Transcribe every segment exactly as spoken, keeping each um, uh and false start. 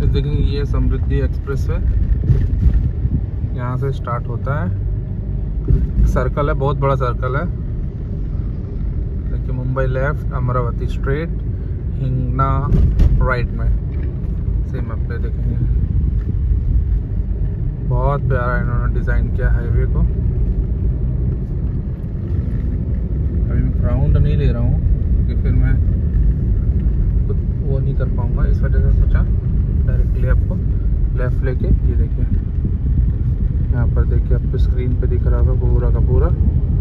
देखेंगे ये समृद्धि एक्सप्रेस है, यहाँ से स्टार्ट होता है। सर्कल है, बहुत बड़ा सर्कल है। देखिए Mumbai left, Amravati straight, Hingna right में, सेम मैप पे देखेंगे। बहुत प्यारा इन्होंने डिज़ाइन किया हाईवे को। अभी मैं राउंड नहीं ले रहा हूँ क्योंकि फिर मैं कुछ वो नहीं कर पाऊँगा, इस वजह से सोचा डायरेक्टली आपको लेफ़्ट लेके। ये देखिए यहाँ पर देखिए आपको स्क्रीन पे दिख रहा होगा पूरा का पूरा।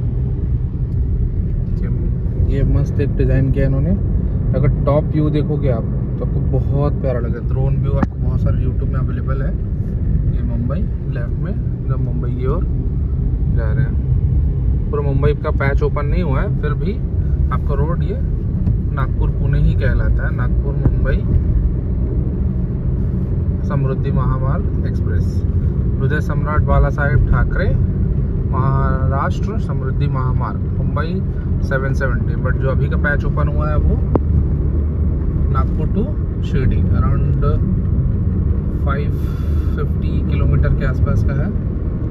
ये मस्त एक डिज़ाइन किया इन्होंने। अगर टॉप व्यू देखोगे आप तो आपको बहुत प्यारा लगेगा। ड्रोन व्यू आपको बहुत सारे यूट्यूब में अवेलेबल है। ये मुंबई लेफ्ट में जब मुंबई की ओर जा रहे हैं, पूरा मुंबई का पैच ओपन नहीं हुआ है, फिर भी आपका रोड ये नागपुर पुणे ही कहलाता है। नागपुर मुंबई समृद्धि महामार्ग एक्सप्रेस, हृदय सम्राट बाला साहेब ठाकरे महाराष्ट्र समृद्धि महामार्ग मुंबई सेवन सेवेंटी। बट जो अभी का पैच ओपन हुआ है वो Nagpur to Shirdi around five fifty kilometre के आसपास का है।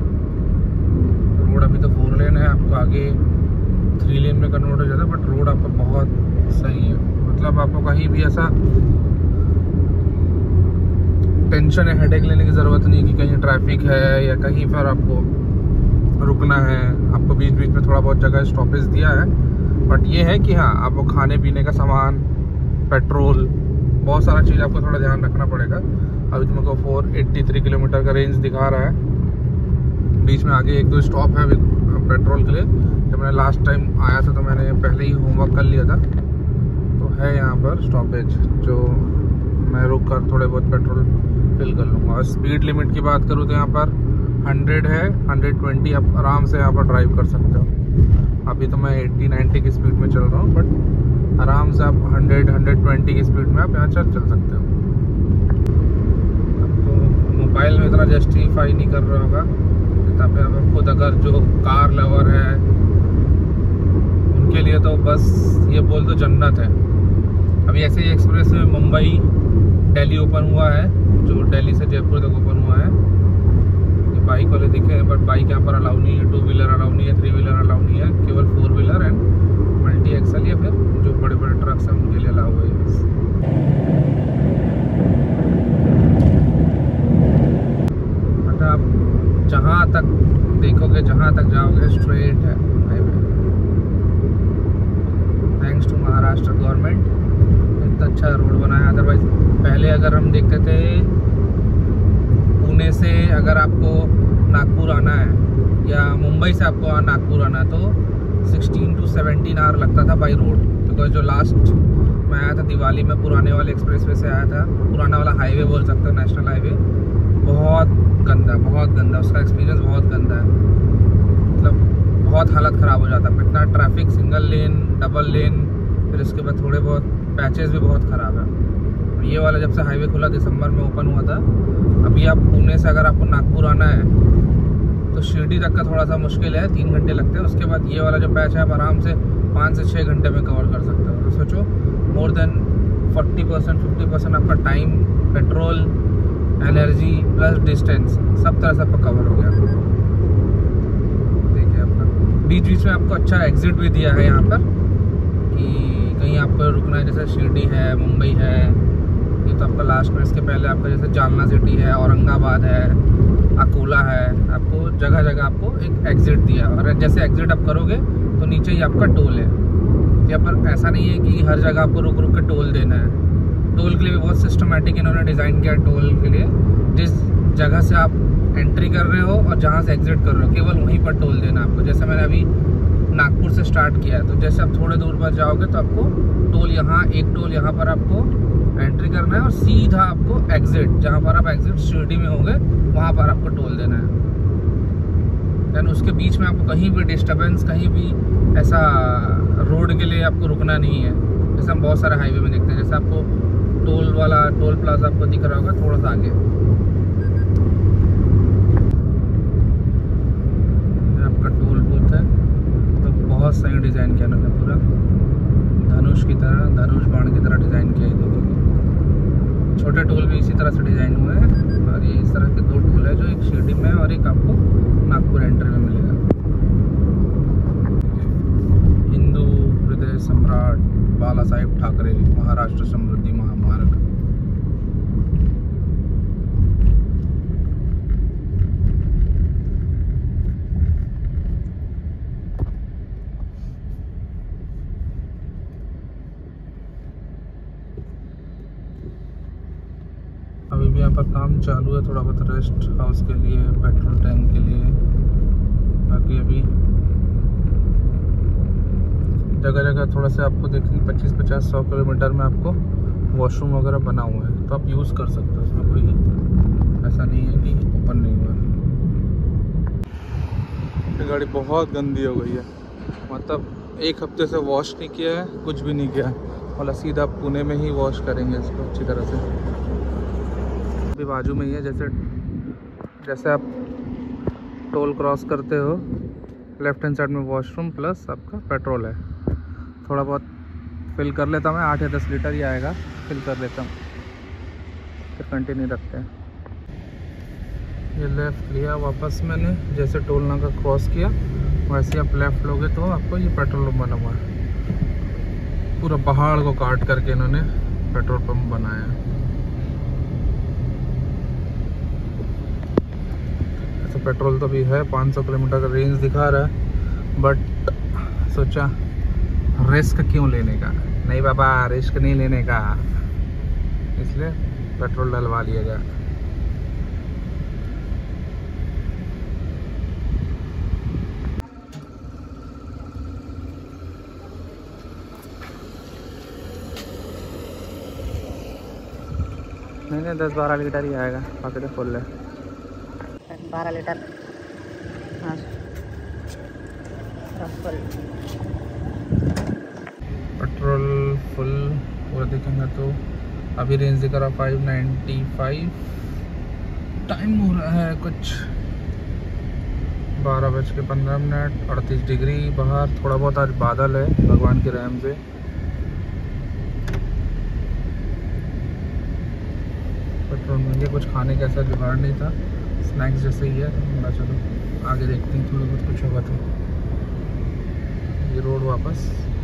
रोड अभी तो फोर लेन है, आपको आगे थ्री लेन में कन्वर्ट हो जाता है, बट रोड आपका बहुत सही है। मतलब आपको कहीं भी ऐसा टेंशन है, हेडेक लेने की ज़रूरत नहीं कि कहीं ट्रैफिक है या कहीं पर आपको रुकना है। आपको बीच बीच में थोड़ा बहुत जगह स्टॉपेज दिया है, बट ये है कि हाँ आपको खाने पीने का सामान, पेट्रोल, बहुत सारा चीज़ आपको थोड़ा ध्यान रखना पड़ेगा। अभी तुमको फोर एट्टी थ्री किलोमीटर का रेंज दिखा रहा है। बीच में आगे एक दो स्टॉप है अभी पेट्रोल के लिए। जब मैंने लास्ट टाइम आया था तो मैंने पहले ही होमवर्क कर लिया था, तो है यहाँ पर स्टॉपेज जो मैं रुक कर थोड़े बहुत पेट्रोल फिल कर लूँगा। और स्पीड लिमिट की बात करूँ तो यहाँ पर हंड्रेड है, हंड्रेड ट्वेंटी आप आराम से यहाँ पर ड्राइव कर सकते हो। अभी तो मैं एट्टी नाइन्टी की स्पीड में चल रहा हूँ, बट आराम से आप हंड्रेड, हंड्रेड ट्वेंटी की स्पीड में आप यहाँ चल चल सकते हो। आपको मोबाइल में इतना जस्टिफाई नहीं कर रहा होगा, तब पे आप खुद अगर जो कार लवर है उनके लिए तो बस ये बोल दो जन्नत है। अभी ऐसे ही एक्सप्रेस में मुंबई दिल्ली ओपन हुआ है, जो दिल्ली से जयपुर तक ओपन हुआ है। ये बाइक वाले दिखे हैं, बट बाइक यहाँ पर अलाउ नहीं है, टू व्हीलर अलाउ नहीं है, थ्री व्हीलर अलाउ नहीं है, केवल four wheeler and multi axle या फिर जो बड़े बड़े ट्रक्स हैं उनके लिए अलाउ है। बट आप जहाँ तक देखोगे, जहाँ तक जाओगे स्ट्रेट है highway. Thanks to Maharashtra government, इतना अच्छा रोड बनाया। अदरवाइज पहले अगर हम देखते थे पुणे से अगर आपको नागपुर आना है या मुंबई से आपको नागपुर आना है तो सिक्सटीन टू सेवनटीन आवर लगता था बाई रोड। बिकॉज जो लास्ट मैं आया था दिवाली में पुराने वाले एक्सप्रेसवे से आया था, पुराना वाला हाईवे बोल सकते हो, नेशनल हाईवे, बहुत गंदा, बहुत गंदा, उसका एक्सपीरियंस बहुत गंदा है। मतलब बहुत हालत ख़राब हो जाता है, इतना traffic, single lane, double lane, फिर इसके बाद थोड़े बहुत पैचेस भी बहुत ख़राब है। ये वाला जब से हाईवे खुला दिसंबर में ओपन हुआ था, अभी आप पुणे से अगर आपको नागपुर आना है तो शिरडी तक का थोड़ा सा मुश्किल है, तीन घंटे लगते हैं। उसके बाद ये वाला जो पैच है आप आराम से पाँच से छः घंटे में कवर कर सकते हो। तो सोचो more than forty percent fifty percent आपका time, petrol, energy plus distance सब तरह से आपका कवर हो गया। देखिए अपना बीच बीच में आपको अच्छा एग्जिट भी दिया है यहाँ पर कि कहीं आपको रुकना है, जैसे शिरडी है, मुंबई है, ये तो आपका लास्ट में। इसके पहले आपका जैसे जालना सिटी है, औरंगाबाद है, अकोला है, आपको जगह जगह आपको एक एग्जिट दिया। और जैसे एग्जिट आप करोगे तो नीचे ही आपका टोल है। यहाँ पर ऐसा नहीं है कि हर जगह आपको रुक रुक के टोल देना है। टोल के लिए भी बहुत सिस्टमेटिक इन्होंने डिज़ाइन किया। टोल के लिए जिस जगह से आप एंट्री कर रहे हो और जहाँ से एग्जिट कर रहे हो केवल वहीं पर टोल देना आपको। जैसे मैंने अभी नागपुर से स्टार्ट किया है, तो जैसे आप थोड़े दूर पर जाओगे तो आपको टोल यहाँ, एक टोल यहाँ पर आपको एंट्री करना है और सीधा आपको एग्जिट, जहाँ पर आप एग्जिट शिरडी में होंगे वहाँ पर आपको टोल देना है। देन उसके बीच में आपको कहीं भी डिस्टर्बेंस, कहीं भी ऐसा रोड के लिए आपको रुकना नहीं है। जैसे हम बहुत सारे हाईवे में देखते हैं, जैसे आपको टोल वाला टोल प्लाजा आपको दिख रहा होगा थोड़ा सा आगे, आपका टोल बूथ है। तो बहुत सही डिज़ाइन किया ना पूरा धनुष की तरह, धनुष बाण की तरह डिज़ाइन किया है। देखिए छोटे टोल भी इसी तरह तरह से डिज़ाइन हुए हैं। और ये इस तरह के दो टोल है, जो एक शिरडी में और एक आपको नागपुर एंट्री में मिलेगा। हिंदू हृदय सम्राट बाला साहेब ठाकरे महाराष्ट्र समृद्धि महामार्ग। अभी भी यहाँ पर काम चालू है, थोड़ा बहुत रेस्ट हाउस के लिए, पेट्रोल टैंक के लिए। बाकी अभी जगह जगह थोड़ा सा आपको देखेंगे पच्चीस पचास सौ किलोमीटर में आपको वॉशरूम वगैरह बना हुआ है, तो आप यूज़ कर सकते हो। उसमें कोई ऐसा नहीं है कि ओपन नहीं हुआ है। ये गाड़ी बहुत गंदी हो गई है, मतलब एक हफ्ते से वॉश नहीं किया है, कुछ भी नहीं किया, और सीधा पुणे में ही वॉश करेंगे इसको अच्छी तरह से। अभी बाजू में ही है, जैसे जैसे आप टोल क्रॉस करते हो, लेफ्ट हैंड साइड में वॉशरूम प्लस आपका पेट्रोल है। थोड़ा बहुत फिल कर लेता हूँ मैं, आठ या दस लीटर ही आएगा, फिल कर लेता हूँ, फिर कंटिन्यू रखते हैं। ये लेफ़्ट लिया वापस मैंने, जैसे टोल नाका क्रॉस किया वैसे आप लेफ़्ट लोगे तो आपको ये पेट्रोल पंप बना हुआ है। पूरा पहाड़ को काट करके इन्होंने पेट्रोल पंप बनाया है। ऐसे पेट्रोल तो भी है, पाँच सौ किलोमीटर का रेंज दिखा रहा है, बट सोचा रिस्क क्यों लेने का, नहीं बाबा रिस्क नहीं लेने का, इसलिए पेट्रोल डलवा लिया जाए। नहीं नहीं दस बारह लीटर ही आएगा, पॉकेट फुल है। बारह लीटर हाँ फुल पेट्रोल फुल पूरा देखेंगे तो अभी रेंज दिखा रहा फाइव नाइन्टी फाइव। टाइम हो रहा है कुछ बारह बज के पंद्रह मिनट, अड़तीस डिग्री बाहर। थोड़ा बहुत आज बादल है भगवान की रहम से। पेट्रोल में ये कुछ खाने का ऐसा जुगाड़ नहीं था, स्नैक्स जैसे ही है। थोड़ा चलो आगे देखते हैं, थोड़ा बहुत कुछ होगा तो। ये रोड वापस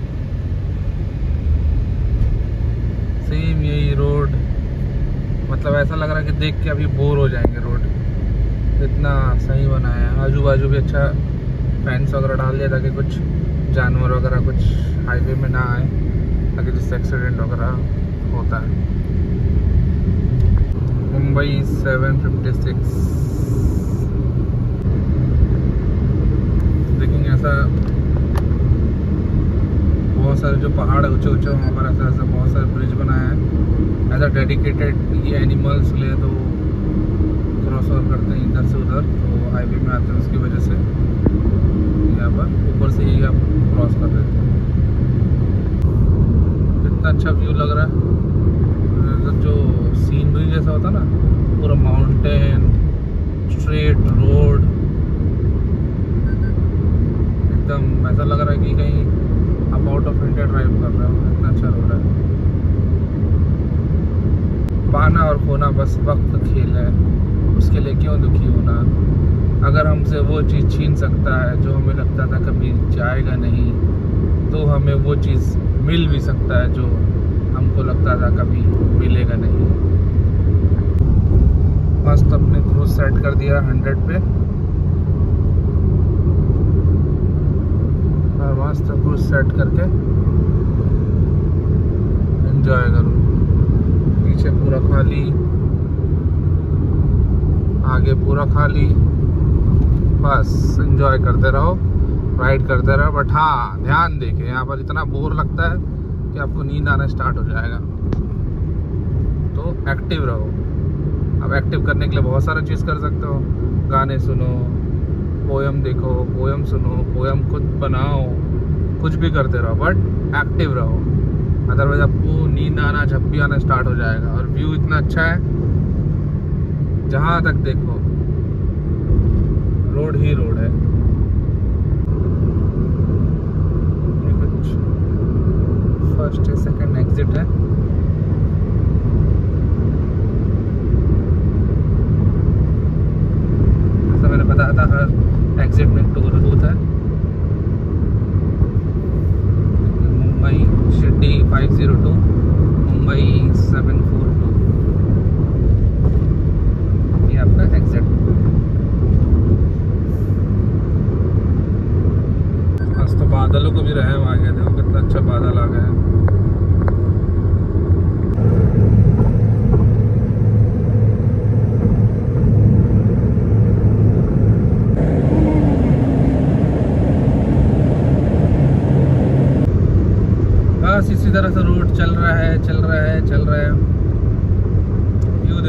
सेम यही रोड, मतलब ऐसा लग रहा है कि देख के अभी बोर हो जाएंगे। रोड इतना सही बनाया है, आजू बाजू भी अच्छा फेंस वगैरह डाल दिया ताकि कुछ जानवर वगैरह कुछ हाईवे में ना आए, ताकि जिससे एक्सीडेंट वगैरह होता है। मुंबई सेवन फिफ्टी सिक्स देखेंगे। ऐसा बहुत सारे जो पहाड़ है ऊंचे ऊंचे, वहाँ पर ऐसा ऐसा बहुत सारे ब्रिज बनाया है ऐसा डेडिकेटेड, ये एनिमल्स ले तो क्रॉस ओवर करते हैं इधर से उधर, तो हाईवे में आते हैं, उसकी वजह से यहाँ पर ऊपर से ही आप क्रॉस कर देते हैं। कितना अच्छा व्यू लग रहा है, जो सीनरी जैसा होता है ना, पूरा माउंटेन, स्ट्रेट रोड, एकदम ऐसा लग रहा है कि कहीं आप आउट ऑफ इंडिया ड्राइव कर रहे हो। इतना अच्छा रोड है। पाना और खोना बस वक्त खेल है, उसके लिए क्यों दुखी होना। अगर हमसे वो चीज़ छीन सकता है जो हमें लगता था कभी जाएगा नहीं, तो हमें वो चीज़ मिल भी सकता है जो हमको लगता था कभी मिलेगा नहीं। मस्त अपने क्रूज सेट कर दिया हंड्रेड पे, और मस्त क्रूज सेट करके एंजॉय करो। पीछे पूरा खाली, आगे पूरा खाली, बस एंजॉय करते रहो, राइड करते रहो। बट हाँ ध्यान देके, यहाँ पर इतना बोर लगता है कि आपको नींद आना स्टार्ट हो जाएगा, तो एक्टिव रहो। अब एक्टिव करने के लिए बहुत सारा चीज़ कर सकते हो, गाने सुनो, पोयम देखो, पोयम सुनो, पोयम खुद बनाओ, कुछ भी करते रहो, बट एक्टिव रहो। अदरवाइज आपको नींद आना, झप्पी आना स्टार्ट हो जाएगा। और व्यू इतना अच्छा है, जहाँ तक देखो रोड ही रोड है। कुछ फर्स्ट सेकंड एग्जिट है।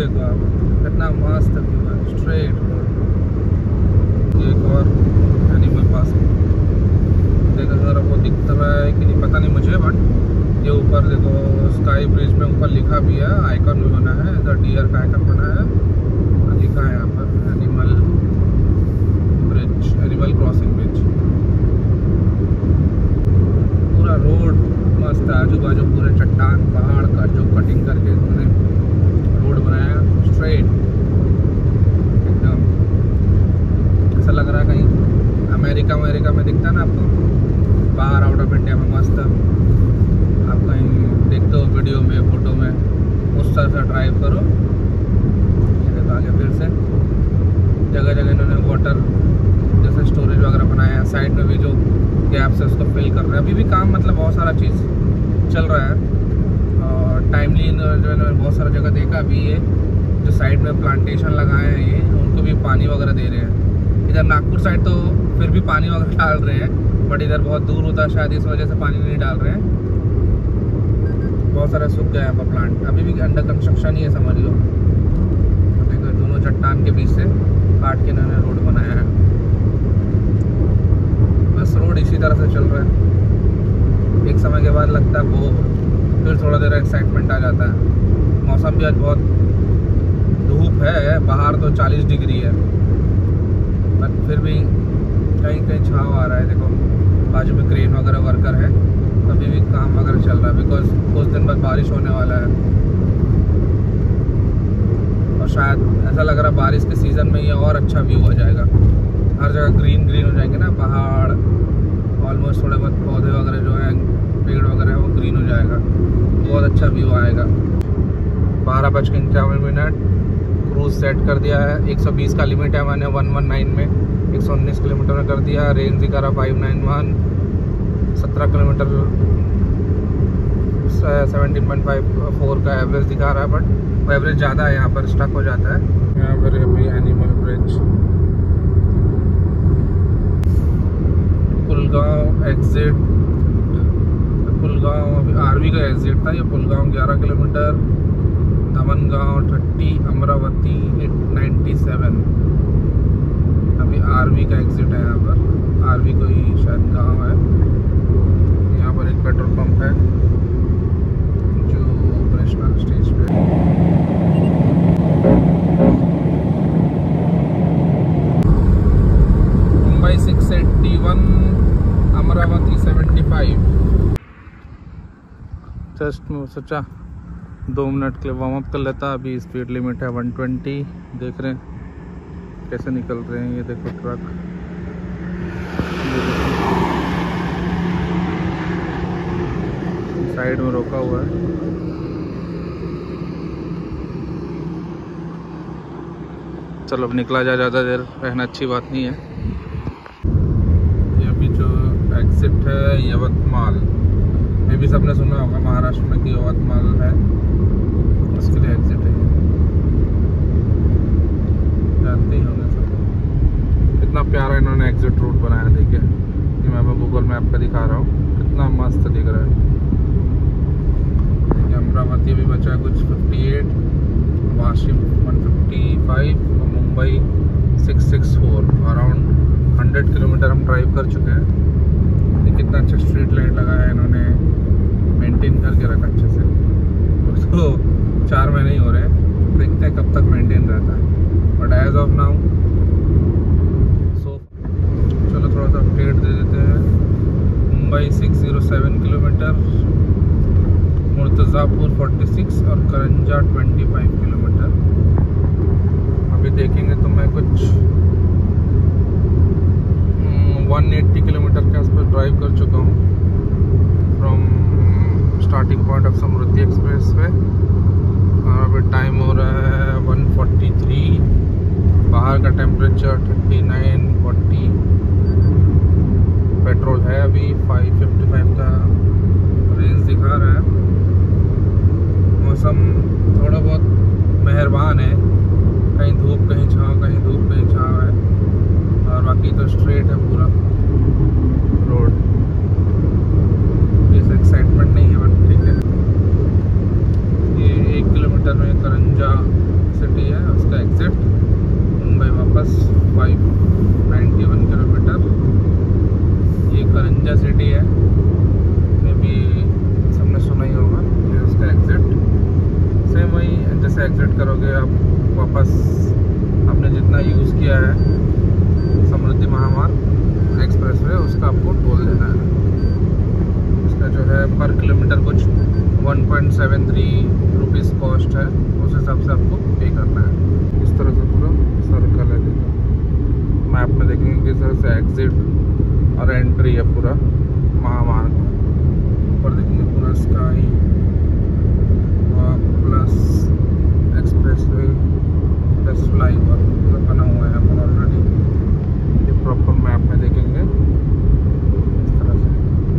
देखो आप, कितना मस्त व्यू है, स्ट्रेट रोड। एक और एनिमल पास देखो जरा, वो दिख रहा है कि नहीं पता नहीं मुझे, बट ये ऊपर देखो स्काई ब्रिज में ऊपर लिखा भी है, आइकन भी बना है, इधर डियर का आइकन बना है, लिखा है यहाँ पर animal bridge, animal crossing bridge. पूरा रोड मस्त है, आजू बाजू पूरे चट्टान पहाड़ का जो कटिंग करके उन्होंने रोड बनाया, स्ट्रेट एकदम। ऐसा लग रहा है कहीं अमेरिका अमेरिका में दिखता है ना आपको, बाहर आउट ऑफ इंडिया में मस्त आप कहीं देखते हो वीडियो में, फोटो में, उस तरह से ड्राइव करो। ये देखो आगे फिर से जगह जगह इन्होंने वाटर जैसे स्टोरेज वगैरह बनाया है, साइड में भी जो गैप्स है उसको फिल कर रहे हैं। अभी भी काम मतलब बहुत सारा चीज़ चल रहा है, और टाइमली जो इन्होंने बहुत सारा जगह देखा। अभी ये जो साइड में प्लांटेशन लगाए हैं ये, उनको भी पानी वगैरह दे रहे हैं। इधर नागपुर साइड तो फिर भी पानी वगैरह डाल रहे हैं, बट इधर बहुत दूर होता है शायद, इस वजह से पानी नहीं डाल रहे हैं। बहुत सारा सूख गया है यहाँ पर प्लांट, अभी भी अंडर कंस्ट्रक्शन ही है समझ लो। देखो दोनों चट्टान के बीच से काट के इन्होंने रोड बनाया है। बस रोड इसी तरह से चल रहा है, एक समय के बाद लगता है वो, फिर थोड़ा देर एक्साइटमेंट आ जाता है। मौसम भी आज बहुत धूप है, बाहर तो चालीस डिग्री है, पर फिर भी कहीं कहीं छाँव आ रहा है। देखो बाजू में क्रेन वगैरह वर्कर है, अभी भी काम वगैरह चल रहा है, बिकॉज कुछ दिन बाद बारिश होने वाला है, और शायद ऐसा लग रहा है बारिश के सीज़न में ये और अच्छा व्यू हो जाएगा। हर जगह ग्रीन ग्रीन हो जाएंगे ना, पहाड़ ऑलमोस्ट, थोड़े बहुत पौधे वगैरह जो हैं, पेड़ वगैरह है, वो ग्रीन हो जाएगा, बहुत अच्छा व्यू आएगा। बारह बज के इक्यावन मिनट क्रूज सेट कर दिया है। एक सौ बीस का लिमिट है, मैंने वन वन नाइन में एक सौ उन्नीस किलोमीटर में कर दिया। रेंज दिखा रहा फाइव नाइन वन, सत्रह kilometre seventeen point five four का एवरेज दिखा रहा है, बट वो एवरेज ज़्यादा है, यहाँ पर स्टक हो जाता है। यहाँ पर अभी animal bridge, Pulgaon exit, Pulgaon अभी आरवी का एग्जिट था, ये पुलगांव ग्यारह kilometre, Dhamangaon thirty, Amravati ninety seven. अभी आरवी का एग्जिट है, यहाँ पर आरवी कोई शायद गांव है। यहाँ पर एक पेट्रोल पंप है जो ऑपरेशनल स्टेज पे है। Mumbai six eighty one, Amravati seventy five. Just मैं सोचा दो मिनट के लिए वार्म अप कर लेता। अभी स्पीड लिमिट है वन ट्वेंटी। देख रहे हैं कैसे निकल रहे हैं, ये देखो ट्रक, साइड में रोका हुआ है। चलो अब निकला जाए, ज़्यादा देर रहना अच्छी बात नहीं है। ये अभी जो एग्जिट है यवतमाल, ये भी सबने सुना होगा महाराष्ट्र में कि यवतमाल है, उसके लिए एग्जिट है, जानते ही होंगे सब। कितना प्यारा इन्होंने एग्जिट रूट बनाया, देखिए ये मैं गूगल मैप पे दिखा रहा हूँ, कितना मस्त दिख रहा है। देखिए अमरावती भी बचा है कुछ अट्ठावन, वाशिम वन फिफ्टी फाइव, और Mumbai six six four. Around hundred kilometre हम ड्राइव कर चुके हैं। ये कितना अच्छा स्ट्रीट लाइट लगाया है इन्होंने, मेंटेन करके रखा अच्छे से। उसको चार महीने ही हो रहे हैं, देखते हैं कब तक मेंटेन रहता है, but as of now so. चलो थोड़ा सा अपडेट दे देते हैं। Mumbai six zero seven kilometre, Murtizapur forty six और करंजा ट्वेंटी फाइव किलोमीटर। अभी देखेंगे तो मैं कुछ वन एट्टी किलोमीटर के आसपास ड्राइव कर चुका हूँ from starting point of Samruddhi express पे। और अभी टाइम हो रहा है वन फोर्टी थ्री, बाहर का temperature thirty nine forty, petrol है अभी फाइव फिफ्टी फाइव का रेंज दिखा रहा है। मौसम थोड़ा बहुत मेहरबान है, कहीं धूप कहीं छाँव, कहीं धूप कहीं छाँव है, और बाकी तो स्ट्रेट है पूरा रोड। इस एक्साइटमेंट नहीं है, बट ठीक है। ये एक किलोमीटर में करंजा सिटी है, उसका एग्जिट मुंबई वापस फाइव नाइन्टी वन किलोमीटर। ये करंजा सिटी है, में भी सबने सुना ही होगा। ये उसका एग्जिट सेम वही, जैसे एग्जिट करोगे आप वापस आपने जितना यूज़ किया है समृद्धि महामार्ग एक्सप्रेस वे, उसका आपको टोल देना है। उसका जो है पर किलोमीटर कुछ one point seven three rupees cost है, उस हिसाब से आपको पे करना है। इस तरह से पूरा सर्कल है, देखो मैप में देखेंगे किस तरह से एग्जिट और एंट्री है पूरा महामार्ग में। ऊपर देखेंगे पूरा sky plus expressway plus flyover पूरा बना हुआ है यहाँ पर ऑलरेडी। ये प्रॉपर मैप में देखेंगे इस तरह से।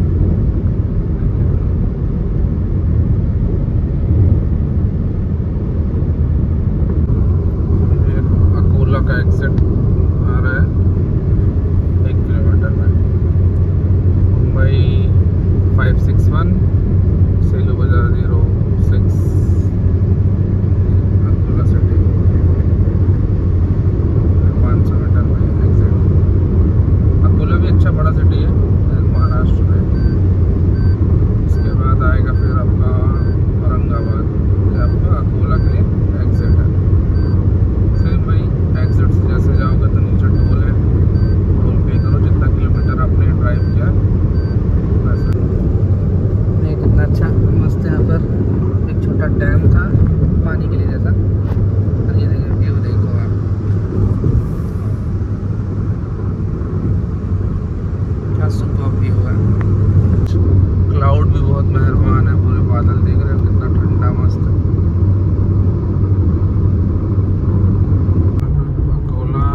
ये अकोला का एग्जिट आ रहा है एक किलोमीटर में। Mumbai five six one, Selu Bazar zero six, Akola city पाँच सौ मीटर में एग्जिट। अकोला भी अच्छा बड़ा सिटी है महाराष्ट्र में। इसके बाद आएगा फिर आपका औरंगाबाद, ये आपका अकोला के लिए एग्जिट है। सेम भाई एग्जिट से जैसे जाओगे तो नीचे टोल है, टोल पे करो जितना किलोमीटर आपने ड्राइव किया वैसे। ये कितना अच्छा मस्त है, यहाँ पर एक छोटा डैम था पानी के लिए जैसा, और ये देखिए व्यू देखो आप, क्या सुपर व्यू है। क्लाउड भी बहुत मेहरबान है, पूरे बादल देख रहे हो कितना ठंडा मस्त है। अकोला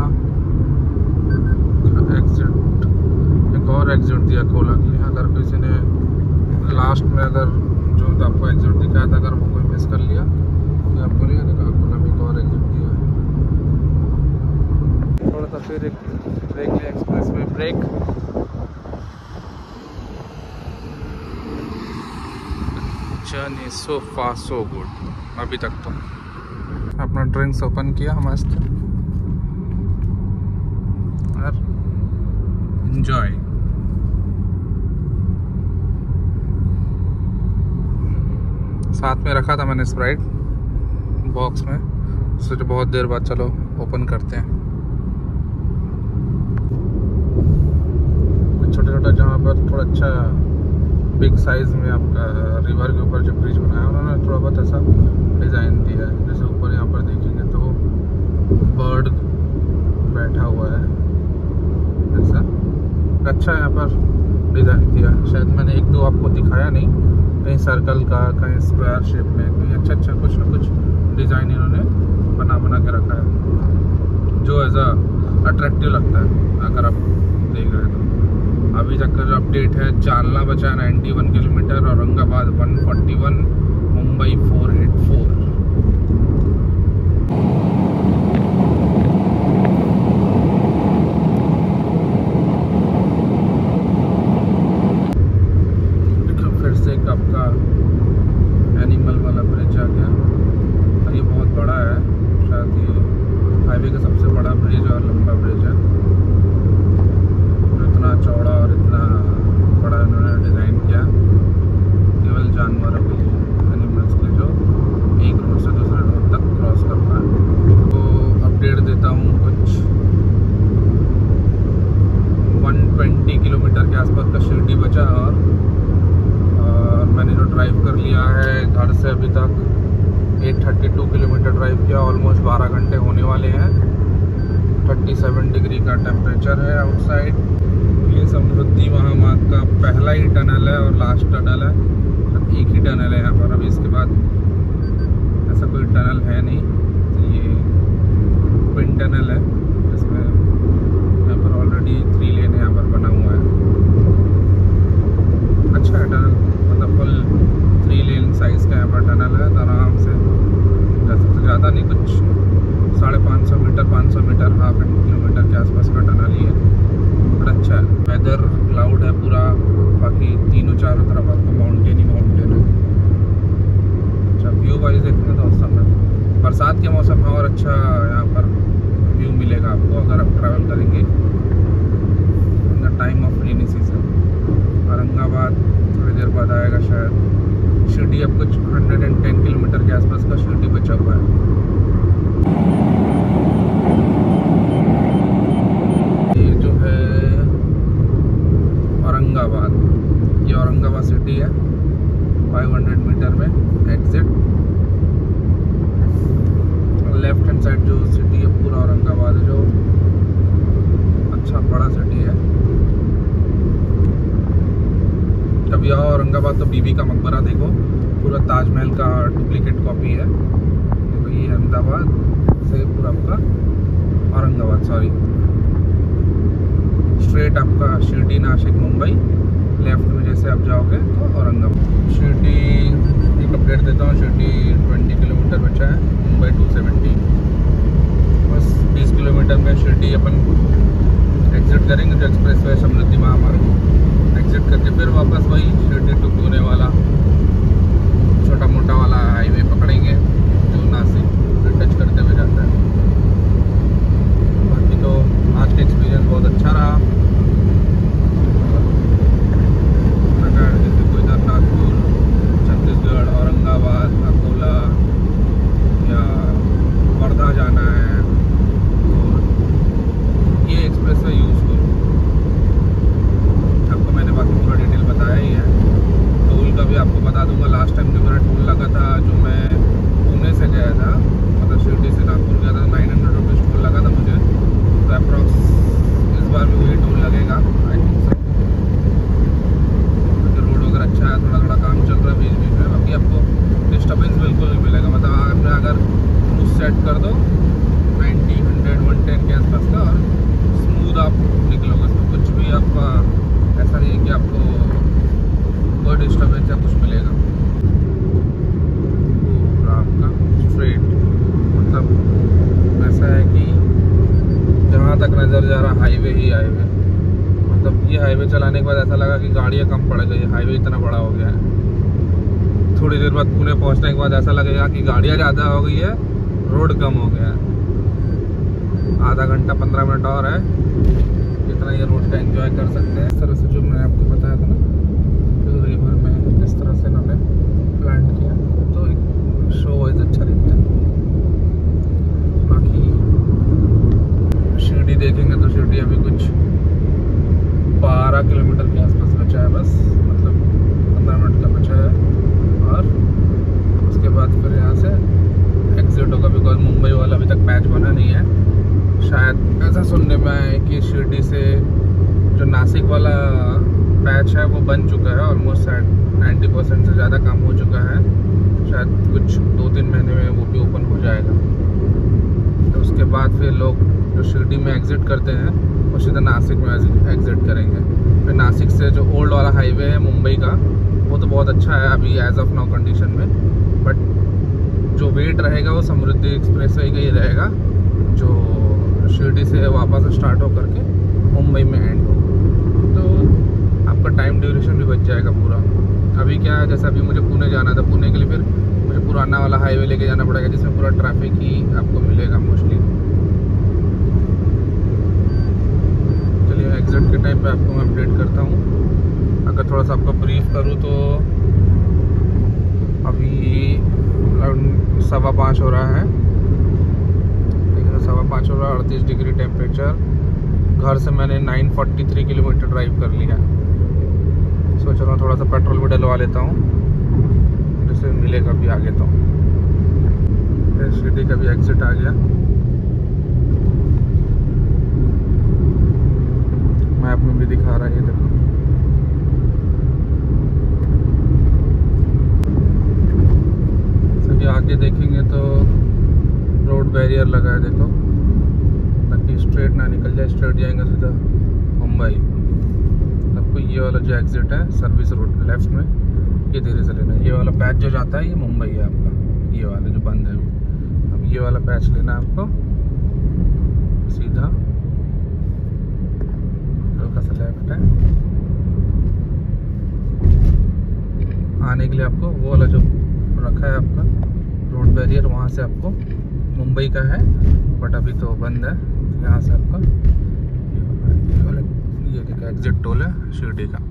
एग्जिट, एक और एग्जिट दिया अकोला के लिए। अगर किसी ने लास्ट में अगर जो तो आपको एग्जिट दिखाया था, अगर वो कोई मिस कर लिया तो आपको नहीं देखा अकोला में एक और एग्जिट दिया है। थोड़ा सा फिर एक ब्रेक लिया एक्सप्रेस में, break journey so far so good. अभी तक तो अपना ड्रिंक्स ओपन किया मस्त और एंजॉय। साथ में रखा था मैंने स्प्राइट बॉक्स में, सोचा बहुत देर बाद चलो ओपन करते हैं। छोटा छोटा जहाँ पर थोड़ा अच्छा बिग साइज में आपका रिवर के ऊपर जो ब्रिज बनाया उन्होंने थोड़ा बहुत ऐसा डिज़ाइन दिया है। जैसे ऊपर यहाँ पर देखेंगे तो बर्ड बैठा हुआ है, ऐसा अच्छा यहाँ पर डिज़ाइन दिया। शायद मैंने एक दो आपको दिखाया नहीं, कहीं सर्कल का, कहीं स्क्वायर शेप में, कहीं अच्छा अच्छा कुछ ना कुछ डिज़ाइन इन्होंने बना बना के रखा है जो एज अ अट्रैक्टिव लगता है अगर आप देख रहे हैं तो। अभी तक का जो अपडेट है, जालना बचा इक्यानवे किलोमीटर, औरंगाबाद एक सौ इकतालीस, मुंबई चार सौ चौरासी। फिर से एक आपका एनिमल वाला ब्रिज आ गया, और ये बहुत बड़ा है, शायद ये हाईवे का सबसे बड़ा ब्रिज और लंबा ब्रिज है। इतना चौड़ा और इतना बड़ा इन्होंने डिज़ाइन किया केवल जानवरों के लिए, एनिमल्स के लिए जो एक रोड से दूसरे रोड तक क्रॉस करना है। तो अपडेट देता हूँ, कुछ एक सौ बीस किलोमीटर के आसपास का शिरडी बचा, और, और मैंने जो ड्राइव कर लिया है घर से अभी तक एक सौ बत्तीस किलोमीटर ड्राइव किया, ऑलमोस्ट बारह घंटे होने वाले हैं। सैंतीस डिग्री का टेम्परेचर है आउटसाइड। ये समृद्धि महामार्ग का पहला ही टनल है और लास्ट टनल है, तो एक ही टनल है यहाँ पर। अभी इसके बाद ऐसा कोई टनल है नहीं, तो ये ट्विन टनल है, इसमें यहाँ पर ऑलरेडी थ्री लेन यहाँ पर बना हुआ है। अच्छा है टनल, मतलब फुल थ्री लेन साइज़ का यहाँ पर टनल है, तो आराम से जा सकते। ज़्यादा नहीं, कुछ साढ़े पाँच सौ मीटर पाँच सौ मीटर हाफ किलोमीटर के आसपास का टनल ही है। बड़ा अच्छा है। वेदर क्लाउड है पूरा, बाकी तीनों चारों तरफ आपको माउंटेन ही माउंटेन है। अच्छा व्यू वाइज देखने तो औसम है। बरसात के मौसम में और अच्छा यहाँ पर व्यू मिलेगा आपको अगर आप ट्रैवल करेंगे in the time of rainy season. Aurangabad थोड़ी देर बाद आएगा शायद। शिरडी अब कुछ एक सौ दस किलोमीटर के आसपास का शिरडी बचा हुआ है। ये जो है औरंगाबाद, ये औरंगाबाद सिटी है। पाँच सौ मीटर में एग्जिट। लेफ्ट हैंड साइड जो सिटी है पूरा औरंगाबाद है, जो अच्छा बड़ा सिटी है। कभी आओ औरंगाबाद तो बीबी का मकबरा देखो, पूरा ताजमहल का डुप्लीकेट कॉपी है। देखो ये अहमदाबाद से पूरा आपका औरंगाबाद, सॉरी स्ट्रेट आपका शिरडी, नासिक, मुंबई। लेफ्ट में जैसे आप जाओगे तो औरंगाबाद। शिरडी एक अपडेट देता हूँ। शिरडी बीस किलोमीटर बचा है, मुंबई दो सौ सत्तर। बस बीस किलोमीटर में शिरडी अपन एग्जिट करेंगे जो एक्सप्रेस वे समृद्धि महामार्ग। एग्जिट करके फिर वापस वही शिरडी टू पुणे वाला छोटा मोटा वाला हाईवे पकड़ेंगे जो नासिक से टच करते हुए जाता है। बाकी तो आज का एक्सपीरियंस बहुत अच्छा रहा। जैसे कोई इधर नागपुर, छत्तीसगढ़, औरंगाबाद, अकोला या वर्धा जाना है तो ये एक्सप्रेस वे यूज़ करो। आपको मैंने बाकी पूरा डिटेल बताया ही है। टोल का भी आपको बता दूंगा। लास्ट टाइम जो मेरा टोल लगा था, जो मैं पुणे से गया था, मतलब शिरडी से नागपुर गया था, नाइन हंड्रेड रुपीज़ टोल लगा था मुझे। तो अप्रॉक्स इस बार भी वही टोल लगेगा आई थिंक सो। रोड वगैरह अच्छा है, थोड़ा थोड़ा काम चल रहा है बीच बीच में। बाकी आपको डिस्टर्बेंस बिल्कुल नहीं मिलेगा। मतलब आपने अगर क्रूज सेट कर दो नाइन्टी, हंड्रेड, वन टेन के आसपास का, और स्मूथ आप निकलोगे। तो कुछ भी आपका ऐसा नहीं है कि आपको कोई डिस्टर्बेंस या कुछ मिलेगा। पूरा आपका स्ट्रेट, मतलब ऐसा है कि जहाँ तक नज़र जा रहा हाईवे ही हाईवे। मतलब ये हाईवे चलाने के बाद ऐसा लगा कि गाड़ियाँ कम पड़ गई, हाईवे इतना बड़ा हो गया है। थोड़ी देर बाद पुणे पहुँचने के बाद ऐसा लगेगा कि गाड़ियाँ ज़्यादा हो गई है, रोड कम हो गया है। आधा घंटा पंद्रह मिनट और है, जितना ये रोड का एंजॉय कर सकते हैं। इस तरह से जो मैंने आपको बताया था ना, जो रिवर में इस तरह से इन्होंने प्लांट किया, तो एक शो वाइज अच्छा दिखता है। बाकी शिरडी देखेंगे तो शिरडी अभी कुछ बारह किलोमीटर के आसपास बचा है बस, मतलब पंद्रह मिनट का बचा है। और उसके बाद फिर यहाँ से एग्जिट होगा, बिकॉज मुंबई वाला अभी तक पैच बना नहीं है। शायद ऐसा सुनने में आया कि शिरडी से जो नासिक वाला पैच है वो बन चुका है, ऑलमोस्ट शायद नाइन्टी परसेंट से ज़्यादा काम हो चुका है। शायद कुछ दो तीन महीने में वो भी ओपन हो जाएगा। तो उसके बाद फिर लोग जो शिरडी में एग्ज़िट करते हैं वो सीधा नासिक में एग्ज़िट करेंगे। फिर नासिक से जो ओल्ड वाला हाईवे है मुंबई का, वो तो बहुत अच्छा है अभी एज ऑफ नाउ कंडीशन में। बट जो वेट रहेगा वो समृद्धि एक्सप्रेस वे का ही रहेगा, जो शिरडी से वापस स्टार्ट हो करके मुंबई में एंड हो। तो आपका टाइम ड्यूरेशन भी बच जाएगा पूरा। अभी क्या है, जैसे अभी मुझे पुणे जाना था, पुणे के लिए फिर मुझे पुराना वाला हाईवे लेके जाना पड़ेगा, जिसमें पूरा ट्रैफिक ही आपको मिलेगा मोस्टली। चलिए एग्जिट के टाइम पे आपको मैं अपडेट करता हूँ। अगर थोड़ा सा आपको ब्रीफ करूँ तो अभी सवा पाँच हो रहा है, ठीक है, सवा पाँच हो रहा है, अड़तीस डिग्री टेम्परेचर। घर से मैंने नौ सौ तैंतालीस किलोमीटर ड्राइव कर लिया। सोच रहा हूँ थोड़ा सा पेट्रोल भी डलवा लेता हूँ, जिससे मिलेगा भी आगे। तो शिरडी का भी एग्जिट आ गया। मैप में भी दिखा रहा है, ये देखो। सभी आगे देखेंगे तो रोड बैरियर लगा है, देखो, ताकि स्ट्रेट ना निकल जाए। स्ट्रेट जाएंगे सीधा मुंबई। आपको ये वाला जो एग्जिट है सर्विस रोड लेफ्ट में, ये धीरे से लेना है। ये वाला पैच जो जाता है ये मुंबई है आपका, ये वाला जो बंद है अभी। अब ये वाला पैच लेना है आपको सीधा, हल्का सा लेफ्ट है। आने के लिए आपको वो वाला जो रखा है आपका रोड बैरियर, वहाँ से आपको मुंबई का है, बट अभी तो बंद है। यहाँ से आपका ये वाला ये देखा एग्जिट टोल है शिरडी का।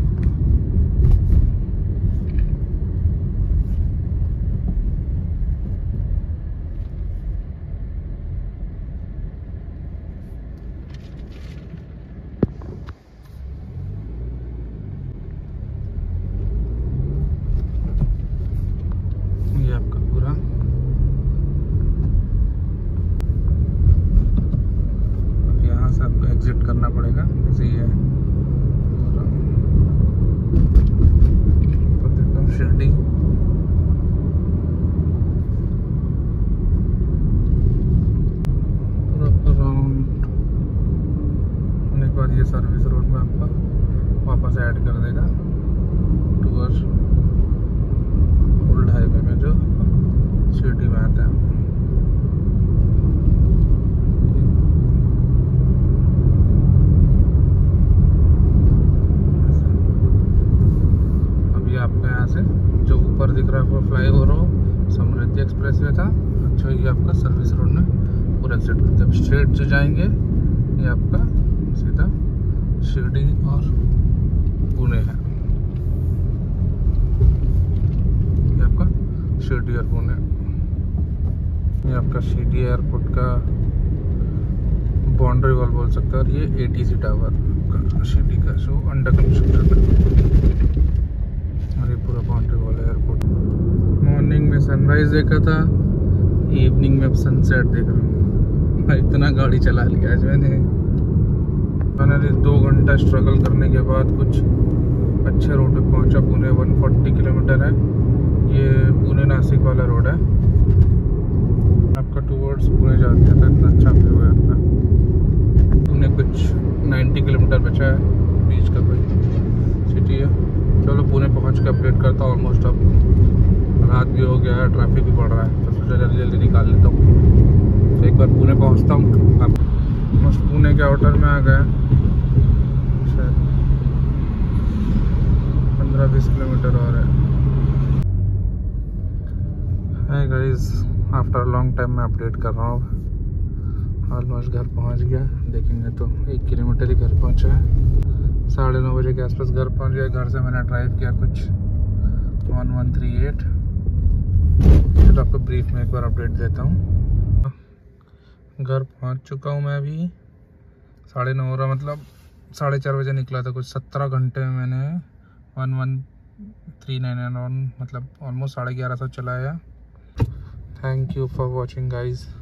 ये आपका पूरा अब यहाँ से आपको एग्जिट करना पड़ेगा। जैसे ये पूरा तो देखो शिरडी पूरा राउंड होने के बाद ये सर्विस रोड में आपका वापस ऐड कर देगा टूवर्ड्स ओल्ड हाईवे में जो शिरडी में आता है। अभी आपका यहाँ से जो ऊपर दिख रहा है वो फ्लाई ओवर हो समृद्धि एक्सप्रेस वे था। अच्छा ये आपका सर्विस रोड में पूरा एग्जिट करते हैं। स्ट्रेट जो जाएंगे ये आपका सीधा शिरडी और पुणे है। ये आपका शिरडी और पुणे। ये आपका शिरडी एयरपोर्ट का बाउंड्री वॉल बोल सकते हैं। और ये एटीसी टावर का शिरडी का जो अंडर कंस्ट्रक्शन है। और ये पूरा बाउंड्री वॉल एयरपोर्ट। मॉर्निंग में सनराइज देखा था, इवनिंग में सनसेट देख रहा हूँ। इतना गाड़ी चला लिया आज मैंने। मैंने दो घंटा स्ट्रगल करने के बाद कुछ अच्छे रोड पे पहुंचा। पुणे एक सौ चालीस किलोमीटर है। ये पुणे नासिक वाला रोड है आपका, टूवर्ड्स पुणे जाते हैं तो इतना अच्छा व्यू है आपका। पुणे कुछ नब्बे किलोमीटर बचा है, बीच का कोई सिटी है। चलो पुणे पहुंच के अपडेट करता हूँ। ऑलमोस्ट अब रात भी हो गया है, ट्रैफिक भी बढ़ रहा है, तो सोचा जल्दी जल्दी निकाल लेता हूँ। तो एक बार पुणे पहुँचता हूँ। आप पुणे के आउटर में आ गया शायद पंद्रह बीस किलोमीटर और है। Hi guys, after long time मैं अपडेट कर रहा हूँ। ऑलमोस्ट घर पहुँच गया। देखेंगे तो एक किलोमीटर ही घर पहुँचा है। साढ़े नौ बजे के आसपास घर पहुँच गया। घर से मैंने ड्राइव किया कुछ वन वन थ्री एट। तो आपको ब्रीफ में एक बार अपडेट देता हूँ। घर पहुँच चुका हूँ मैं अभी। साढ़े नौ हो रहा, मतलब साढ़े चार बजे निकला था। कुछ सत्रह घंटे में मैंने one one three nine one मतलब ऑलमोस्ट साढ़े ग्यारह सौ चलाया। Thank you for watching guys.